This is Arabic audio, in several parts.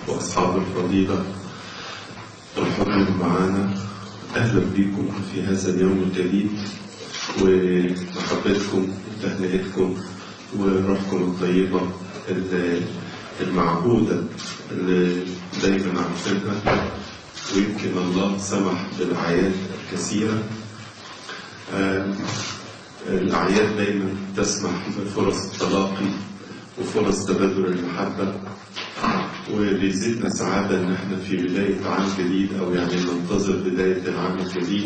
وأصحاب الفضيلة الحضور معنا، أهلا بكم في هذا اليوم الجديد، ومحبتكم وتهنئتكم وروحكم الطيبة المعهودة اللي دايما عارفينها. ويمكن الله سمح بالأعياد الكثيرة. الأعياد دايما تسمح بفرص التلاقي وفرص تبادل المحبة، وبيزيدنا سعادة إن احنا في بداية عام جديد، أو يعني ننتظر بداية العام الجديد.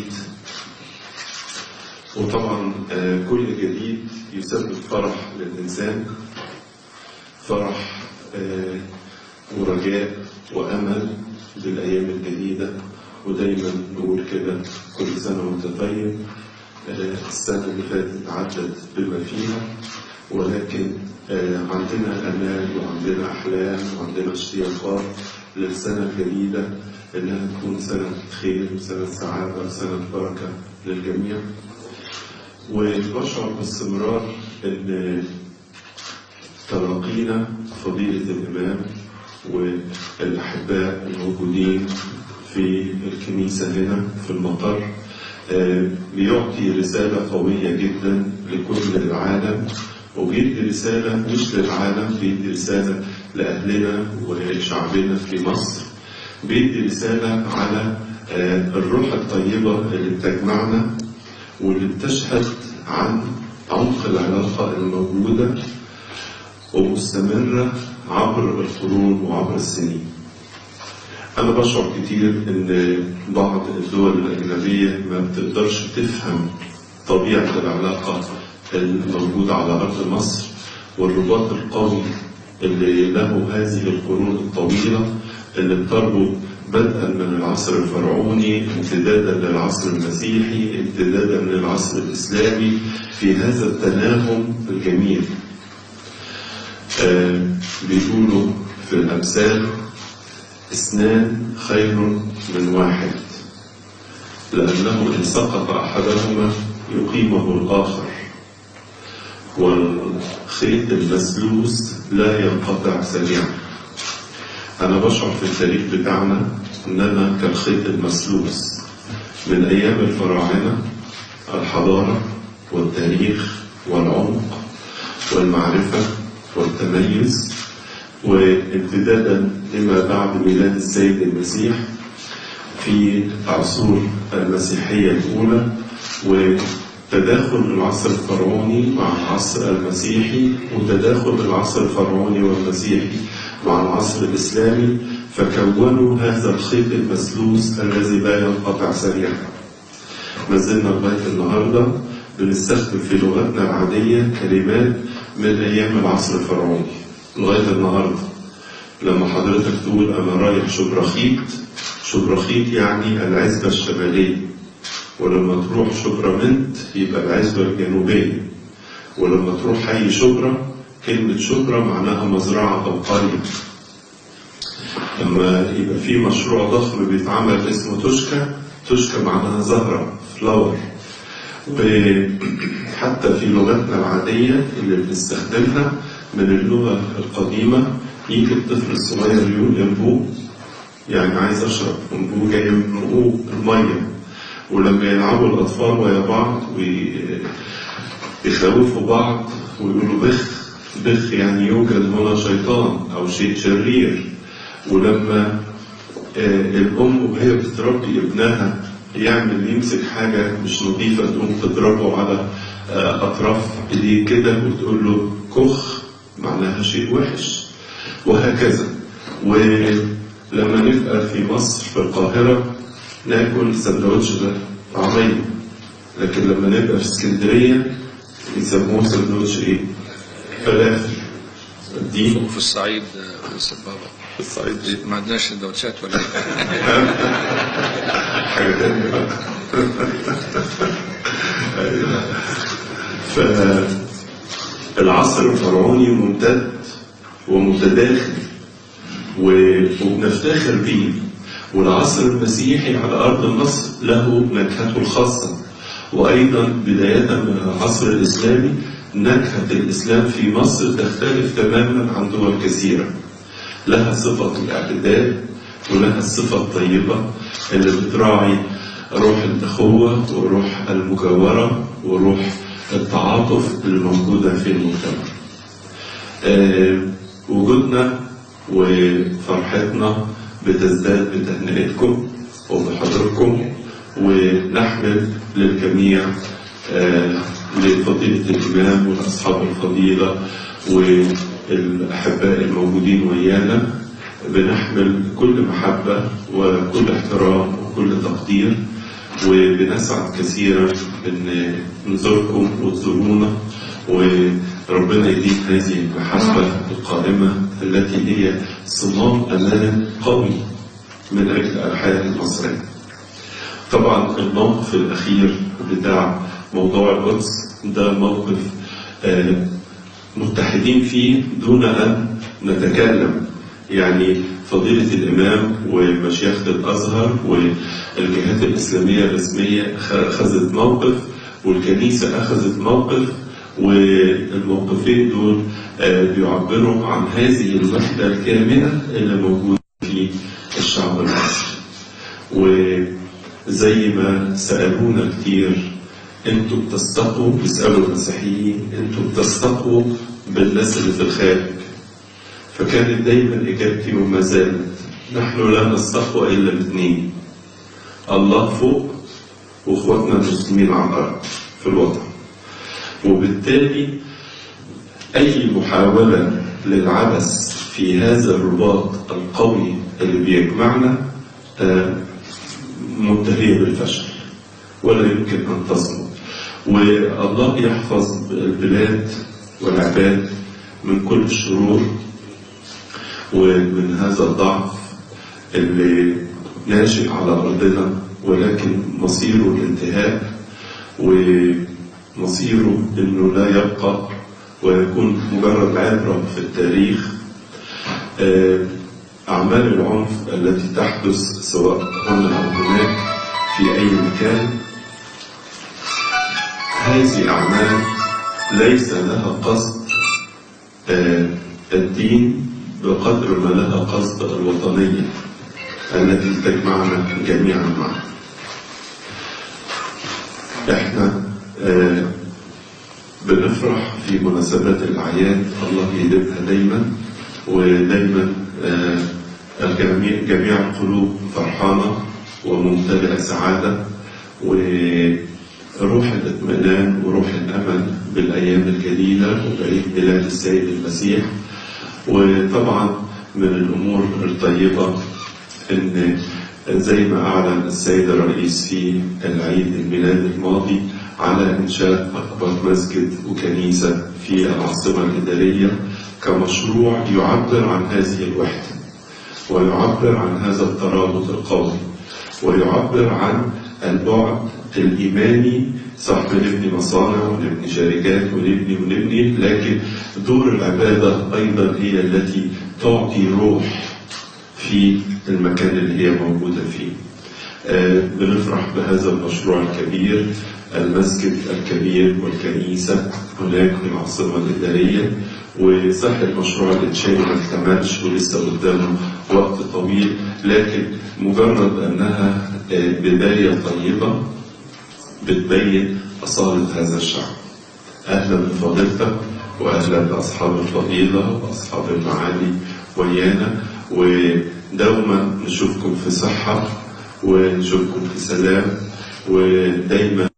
وطبعا كل جديد يسبب فرح للإنسان، فرح ورجاء وأمل للأيام الجديدة. ودايما نقول كده كل سنة وانت طيب. السنة اللي فاتت عدت بما فيها، ولكن عندنا أمال وعندنا أحلام وعندنا اشتياقات للسنة الجديدة، إنها تكون سنة خير وسنة سعادة وسنة بركة للجميع. وبشعر باستمرار إن تلاقينا فضيلة الإمام والأحباء الموجودين في الكنيسة هنا في المطر بيعطي رسالة قوية جدا لكل العالم، وبيدي رسالة مش للعالم، بيدي رسالة لأهلنا وشعبنا في مصر. بيدي رسالة على الروح الطيبة اللي بتجمعنا واللي بتشهد عن عمق العلاقة الموجودة ومستمرة عبر القرون وعبر السنين. أنا بشعر كتير إن بعض الدول الأجنبية ما بتقدرش تفهم طبيعة العلاقة الموجودة على أرض مصر والرباط القوي اللي له هذه القرون الطويلة اللي بتربط بدءا من العصر الفرعوني امتدادا للعصر المسيحي امتدادا للعصر الإسلامي في هذا التناغم الجميل. بيقولوا في الأمثال: 2 خير من 1، لأنه إن سقط أحدهما يقيمه الآخر، والخيط المسلوس لا ينقطع سريعا. أنا بشعر في التاريخ بتاعنا أننا كالخيط المسلوس من أيام الفراعنة، الحضارة والتاريخ والعمق والمعرفة والتميز، وامتدادا لما بعد ميلاد السيد المسيح في عصور المسيحية الأولى، وتداخل العصر الفرعوني مع العصر المسيحي، وتداخل العصر الفرعوني والمسيحي مع العصر الإسلامي، فكونوا هذا الخيط المسلوس الذي لا ينقطع سريعا. ما زلنا لغاية النهاردة بنستخدم في لغتنا العادية كلمات من أيام العصر الفرعوني لغاية النهاردة. لما حضرتك تقول أنا رايح شبرخيت، شبرخيت يعني العزبة الشمالية، ولما تروح شبرمنت يبقى العزبة الجنوبية، ولما تروح حي شبرا كلمة شبرا معناها مزرعة أو قرية. لما يبقى في مشروع ضخم بيتعمل اسمه توشكا، توشكا معناها زهرة، فلاور. وحتى في لغتنا العادية اللي بنستخدمها من اللغة القديمة، يجي الطفل الصغير يقول ينبوع، يعني عايز أشرب، ينبوع جاي من نبوع المية. ولما يلعبوا الأطفال ويا بعض ويخوفوا بعض ويقولوا بخ، بخ يعني يوجد هنا شيطان أو شيء شرير. ولما الأم وهي بتربي ابنها يمسك حاجة مش نظيفة تقوم تضربه على أطراف إيديه كده وتقول له كخ، معناها شيء وحش، وهكذا. ولما نبقى في مصر في القاهرة ناكل سندوتش طعمية، لكن لما نبقى في اسكندرية يسموه سندوتش إيه؟ فلافل. دي وفي الصعيد بابا في الصعيد دي ما عندناش سندوتشات ولا حاجة تانية بقى. فالعصر الفرعوني ممتد ومتداخل وبنفتخر به، والعصر المسيحي على أرض مصر له نكهته الخاصة، وأيضا بداية من العصر الإسلامي نكهة الإسلام في مصر تختلف تماما عن دول كثيرة. لها صفة الاعتدال ولها الصفة الطيبة اللي بتراعي روح الأخوة وروح المجاورة وروح التعاطف اللي موجودة في المجتمع. وجودنا وفرحتنا بتزداد بتهنئتكم وبحضوركم، ونحمد للجميع لفضيلة الإمام والأصحاب الفضيلة والأحباء الموجودين ويانا. بنحمل كل محبة وكل احترام وكل تقدير، وبنسعد كثيرا ان نزوركم وتزورونا، وربنا يديم هذه المحبة القائمة التي هي صمام أمان قوي من أجل الحياة المصرية. طبعا الموقف الأخير بتاع موضوع القدس ده موقف متحدين فيه دون أن نتكلم. يعني فضيلة الإمام ومشيخة الأزهر والجهات الإسلامية الرسمية أخذت موقف، والكنيسة أخذت موقف، والموقفين دول بيعبروا عن هذه الوحدة الكاملة اللي موجودة في الشعب المصري. وزي ما سألونا كتير، انتوا بتستقوا، بيسألوا المسيحيين، انتوا بتستقوا بالناس اللي في الخارج. فكانت دايما إجابتي وما زالت: نحن لا نستقوى إلا باثنين، الله فوق وإخواتنا المسلمين على الأرض في الوطن. وبالتالي أي محاولة للعبث في هذا الرباط القوي اللي بيجمعنا منتهية بالفشل ولا يمكن أن تصمد. والله يحفظ البلاد والعباد من كل الشرور ومن هذا الضعف اللي ناشئ على أرضنا، ولكن مصيره الانتهاء ومصيره أنه لا يبقى ويكون مجرد عبرة في التاريخ. أعمال العنف التي تحدث سواء هنا أو هناك في أي مكان، هذه أعمال ليس لها قصد الدين بقدر ما لها قصد الوطنية التي تجمعنا جميعا معا. احنا بنفرح في مناسبات الأعياد، الله يديمها دايما، ودايما جميع القلوب فرحانة وممتلئة سعادة وروح الاطمئنان وروح الأمل بالأيام الجديدة وبعيد ميلاد السيد المسيح. وطبعا من الأمور الطيبة إن زي ما أعلن السيد الرئيس في العيد الميلاد الماضي على إنشاء أكبر مسجد وكنيسة في العاصمة الإدارية كمشروع يعبر عن هذه الوحدة ويعبر عن هذا الترابط القوي ويعبر عن البعد الإيماني. صح، بنبني مصانع ونبني شركات ونبني، لكن دور العبادة أيضا هي التي تعطي روح في المكان اللي هي موجودة فيه. بنفرح بهذا المشروع الكبير، المسجد الكبير والكنيسة هناك في العاصمة الإدارية. وصح المشروع الإنشائي ما اكتملش ولسه قدامه وقت طويل، لكن مجرد أنها بداية طيبة بتبين أصالة هذا الشعب. أهلا بفضيلتك وأهلا بأصحاب الفضيلة وأصحاب المعالي ويانا، ودوما نشوفكم في صحة ونشوفكم في سلام ودايما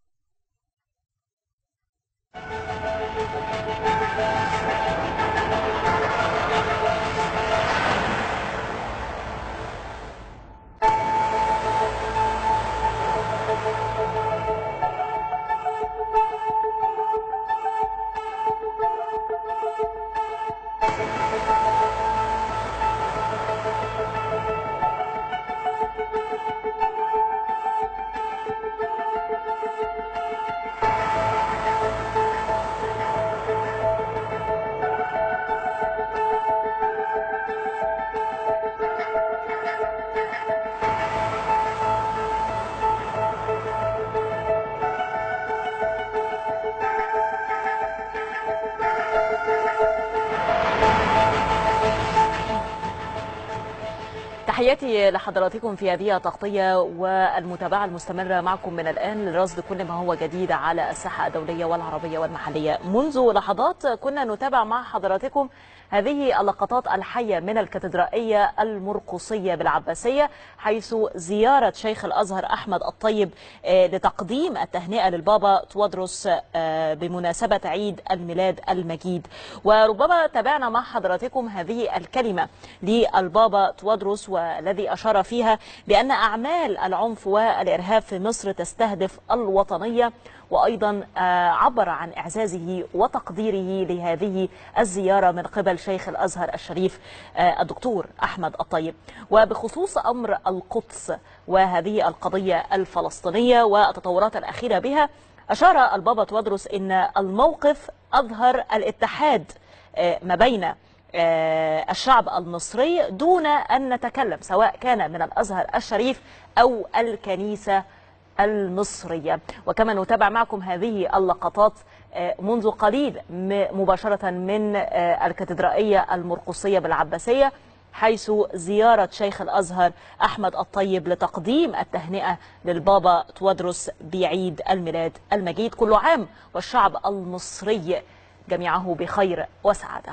تحياتي لحضراتكم في هذه التغطية والمتابعة المستمرة معكم من الآن لرصد كل ما هو جديد على الساحة الدولية والعربية والمحلية. منذ لحظات كنا نتابع مع حضراتكم هذه اللقطات الحية من الكاتدرائية المرقصية بالعباسية، حيث زيارة شيخ الأزهر أحمد الطيب لتقديم التهنئة للبابا توادرس بمناسبة عيد الميلاد المجيد. وربما تابعنا مع حضراتكم هذه الكلمة للبابا توادرس، والذي أشار فيها بأن أعمال العنف والإرهاب في مصر تستهدف الوطنية، وأيضا عبر عن إعزازه وتقديره لهذه الزيارة من قبل شيخ الأزهر الشريف الدكتور أحمد الطيب. وبخصوص أمر القدس وهذه القضية الفلسطينية والتطورات الأخيرة بها، أشار البابا توادرس أن الموقف أظهر الاتحاد ما بين الشعب المصري دون أن نتكلم، سواء كان من الأزهر الشريف أو الكنيسة المصرية. وكما نتابع معكم هذه اللقطات منذ قليل مباشرة من الكاتدرائية المرقصية بالعباسية، حيث زيارة شيخ الأزهر أحمد الطيب لتقديم التهنئة للبابا توادرس بعيد الميلاد المجيد. كل عام والشعب المصري جميعه بخير وسعادة.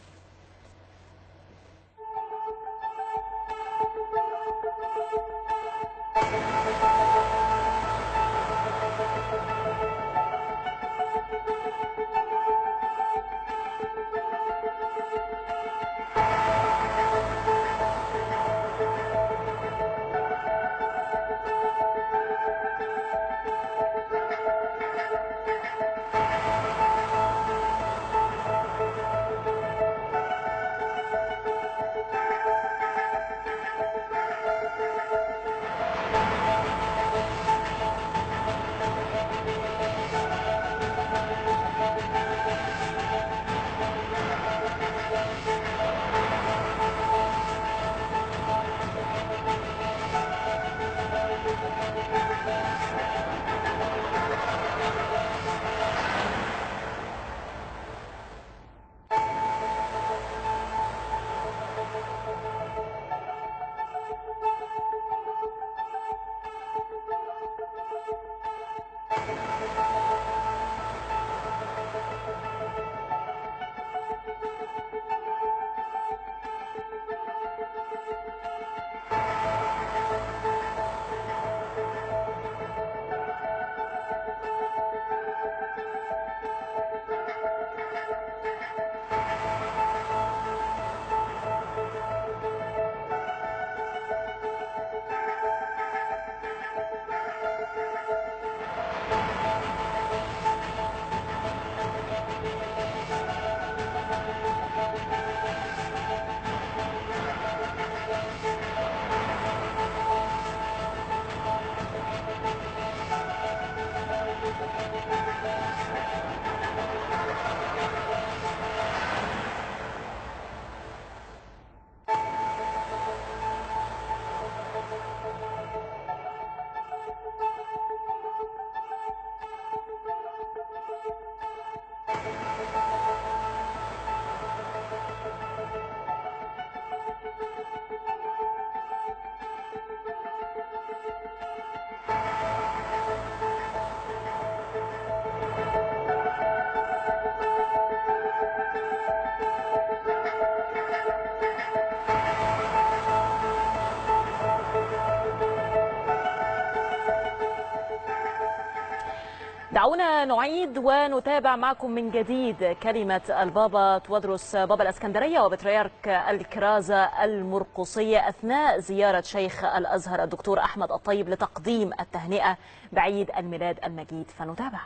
دعونا نعيد ونتابع معكم من جديد كلمة البابا توادرس بابا الإسكندرية وبطريرك الكرازة المرقصية أثناء زيارة شيخ الأزهر الدكتور أحمد الطيب لتقديم التهنئة بعيد الميلاد المجيد، فنتابع.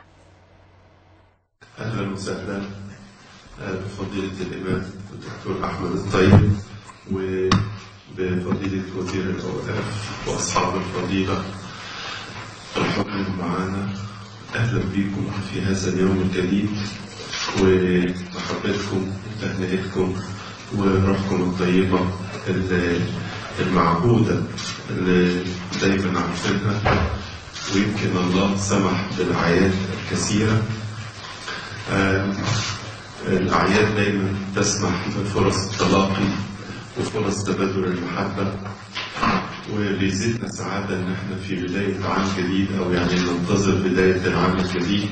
أهلا وسهلا بفضيلة الإمام الدكتور أحمد الطيب وبفضيلة وزير الأوقاف وأصحاب الفضيلة الحاضرين معنا. أهلا بكم في هذا اليوم الجديد، ومحبتكم وتهنئتكم وروحكم الطيبة المعهودة اللي دايما عارفينها، ويمكن الله سمح بالأعياد الكثيرة. الأعياد دايما تسمح بفرص التلاقي وفرص تبادل المحبة، وبيزيدنا سعادة إن إحنا في بداية عام جديد، أو يعني ننتظر بداية العام الجديد.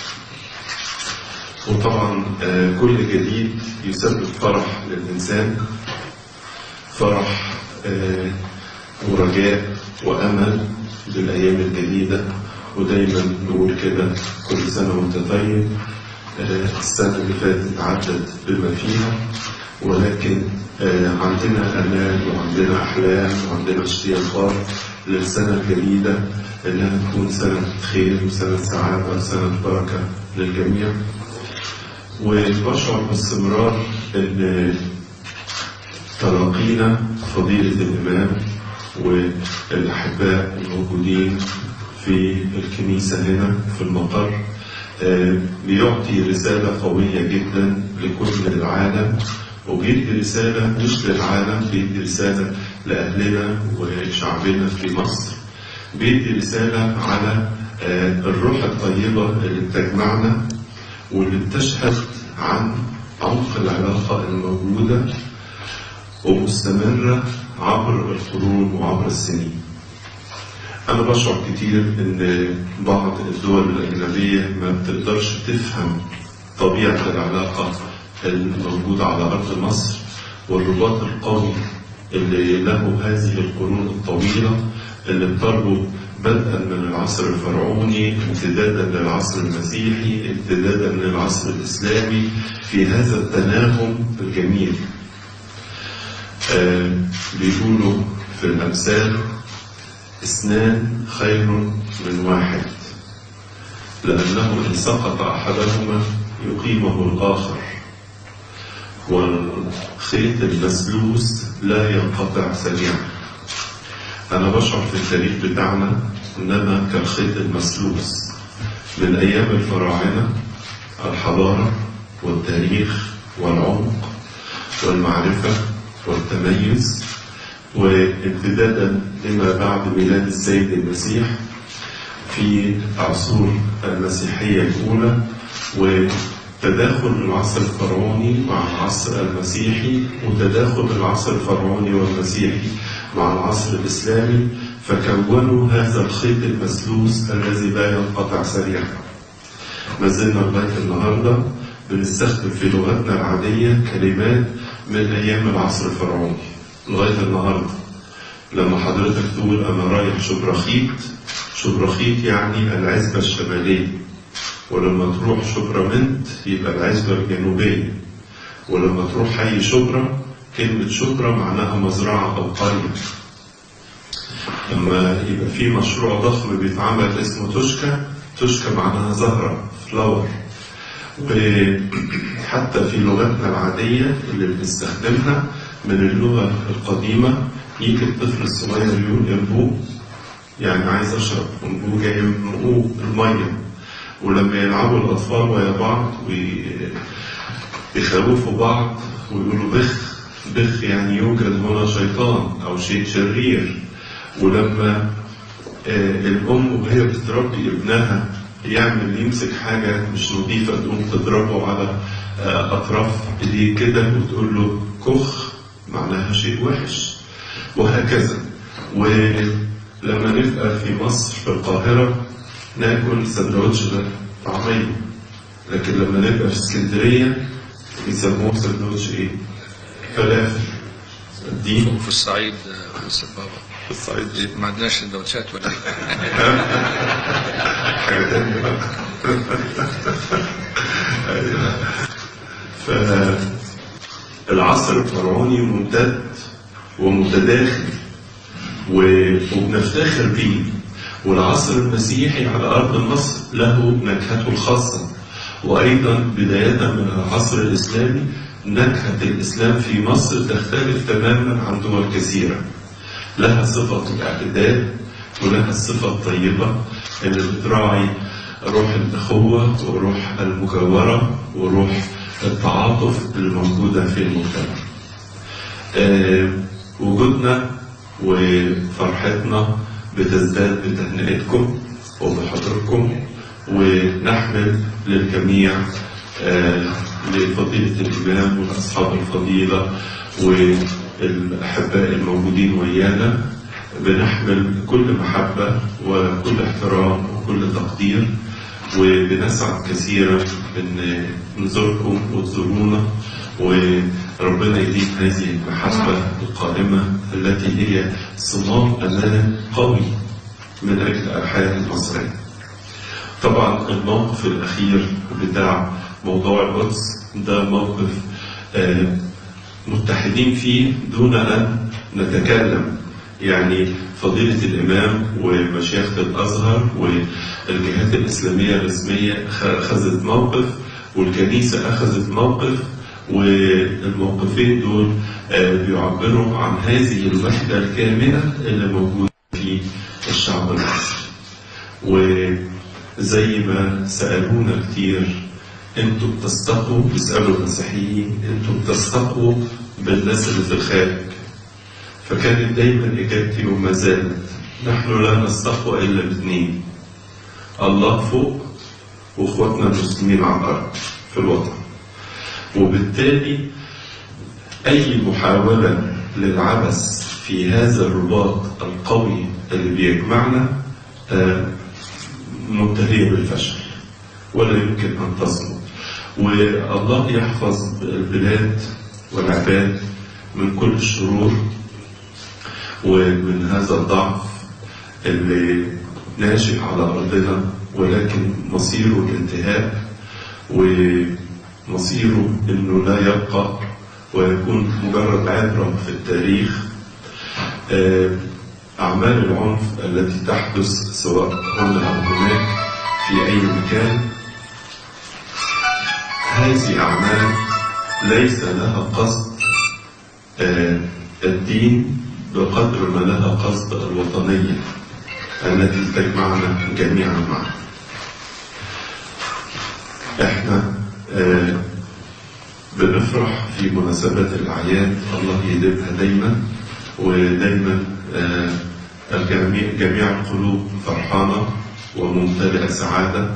وطبعا كل جديد يسبب فرح للإنسان، فرح ورجاء وأمل بالأيام الجديدة. ودايما نقول كده كل سنة وانت طيب. السنة اللي فاتت عدت بما فيها، ولكن عندنا أمال وعندنا أحلام وعندنا اشتياقات للسنة الجديدة، إنها تكون سنة خير وسنة سعادة وسنة بركة للجميع. وبشعر باستمرار إن تلاقينا فضيلة الإمام والأحباء الموجودين في الكنيسة هنا في المقر بيعطي رسالة قوية جدا لكل العالم، وبيدي رسالة مش للعالم، بيدي رسالة لأهلنا وشعبنا في مصر. بيدي رسالة على الروح الطيبة اللي بتجمعنا واللي بتشهد عن عمق العلاقة الموجودة ومستمرة عبر القرون وعبر السنين. أنا بشعر كتير إن بعض الدول الأجنبية ما بتقدرش تفهم طبيعة العلاقة الموجودة على أرض مصر والرباط القوي اللي له هذه القرون الطويلة اللي بتربط بدءا من العصر الفرعوني امتدادا للعصر المسيحي امتدادا للعصر الإسلامي في هذا التناغم الجميل. بيقولوا في الأمثال: 2 خير من 1، لأنه إن سقط أحدهما يقيمه الآخر، والخيط المسلوس لا ينقطع سريعا. أنا بشعر في التاريخ بتاعنا إننا كالخيط المسلوس من أيام الفراعنة، الحضارة والتاريخ والعمق والمعرفة والتميز، وامتدادا لما بعد ميلاد السيد المسيح في عصور المسيحية الأولى، وتداخل العصر الفرعوني مع العصر المسيحي، وتداخل العصر الفرعوني والمسيحي مع العصر الإسلامي، فكونوا هذا الخيط المسلوس الذي لا ينقطع سريعا. ما زلنا لغاية النهاردة بنستخدم في لغتنا العادية كلمات من أيام العصر الفرعوني لغاية النهاردة. لما حضرتك تقول أنا رايح شبرخيت، شبرخيت يعني العزبة الشمالية، ولما تروح شبرمنت يبقى العزبة الجنوبية، ولما تروح حي شبرا كلمة شبرا معناها مزرعة أو قرية. لما يبقى في مشروع ضخم بيتعمل اسمه توشكا، توشكا معناها زهرة، فلاور. وحتى في لغتنا العادية اللي بنستخدمها من اللغة القديمة، يجي الطفل الصغير يقول انبوء، يعني عايز اشرب، انبوء جاي من نقوء المية. ولما يلعبوا الأطفال ويا بعض ويخوفوا بعض ويقولوا بخ، بخ يعني يوجد هنا شيطان أو شيء شرير. ولما الأم وهي بتربي ابنها يمسك حاجة مش نظيفة تقوم تضربه على أطراف إيديه كده وتقول له كخ، معناها شيء وحش، وهكذا. ولما نبقى في مصر في القاهرة ناكل سندوتش طعمية، لكن لما نبقى في اسكندرية يسموه سندوتش ايه؟ فلافل. الدين في الصعيد أستاذ بابا، في الصعيد ما عندناش سندوتشات ولا ايه؟ حاجة تانية بقى. فالعصر الفرعوني ممتد ومتداخل وبنفتخر بيه، والعصر المسيحي على أرض مصر له نكهته الخاصة، وأيضا بداية من العصر الإسلامي نكهة الإسلام في مصر تختلف تماما عن دول كثيرة. لها صفة الاعتدال ولها الصفة الطيبة اللي بتراعي روح الأخوة وروح المجاورة وروح التعاطف الموجودة في المجتمع. وجودنا وفرحتنا بتزداد بتهنئتكم وبحضوركم، ونحمد للجميع لفضيلة الإمام والأصحاب الفضيلة والأحباء الموجودين ويانا بنحمل كل محبة وكل احترام وكل تقدير، وبنسعد كثيرا بأن نزوركم وتزورونا، وربنا يديم هذه المحبة القائمة التي هي صمام أمان قوي من أجل الحياة المصرية. طبعا الموقف الأخير بتاع موضوع القدس ده موقف متحدين فيه دون أن نتكلم، يعني فضيلة الإمام ومشيخة الأزهر والجهات الإسلامية الرسمية أخذت موقف، والكنيسة أخذت موقف، والموقفين دول بيعبروا عن هذه الوحدة الكاملة اللي موجودة في الشعب المصري. وزي ما سألونا كتير، انتوا بتستقوا، بيسألوا المسيحيين انتوا بتستقوا بالناس اللي في الخارج، فكانت دايما إجابتي وما زالت نحن لا نستقوى إلا باثنين: الله فوق وإخواتنا المسلمين على الأرض في الوطن. وبالتالي أي محاولة للعبث في هذا الرباط القوي اللي بيجمعنا منتهية بالفشل ولا يمكن أن تصمد. والله يحفظ البلاد والعباد من كل الشرور ومن هذا الضعف اللي ناشئ على أرضنا، ولكن مصيره الانتهاء، ومصيره أنه لا يبقى ويكون مجرد عبرة في التاريخ. أعمال العنف التي تحدث سواء هنا أو هناك في أي مكان، هذه أعمال ليس لها قصد الدين بقدر ما لها قصد الوطنية التي تجمعنا جميعا معا. احنا بنفرح في مناسبات الأعياد، الله يديمها دايما، ودايما جميع القلوب فرحانة وممتلئة سعادة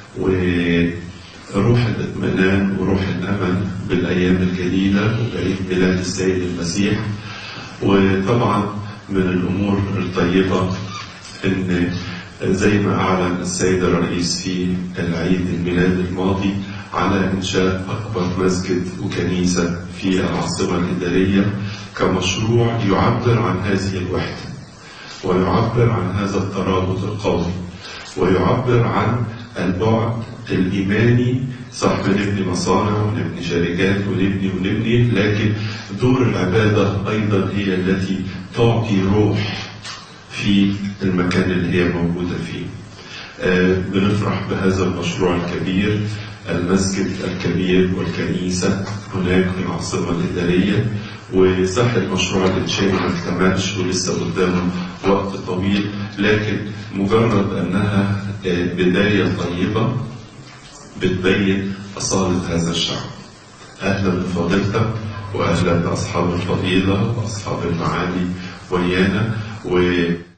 وروح الاطمئنان وروح الأمل بالأيام الجديدة وبعيد ميلاد السيد المسيح. وطبعا من الأمور الطيبة إن زي ما أعلن السيد الرئيس في العيد الميلاد الماضي على إنشاء أكبر مسجد وكنيسة في العاصمة الإدارية كمشروع يعبر عن هذه الوحدة، ويعبر عن هذا الترابط القوي، ويعبر عن البعد الإيماني. صح، بنبني مصانع ونبني شركات ونبني، لكن دور العبادة أيضا هي التي تعطي روح في المكان اللي هي موجودة فيه. بنفرح بهذا المشروع الكبير، المسجد الكبير والكنيسة هناك في العاصمة الإدارية. وصح المشروع اللي اتشال ما اكتملش ولسه قدامه وقت طويل، لكن مجرد أنها بداية طيبة بتبين أصالة هذا الشعب. أهلا بفضيلتك وأهلا بأصحاب الفضيلة وأصحاب المعالي ويانا.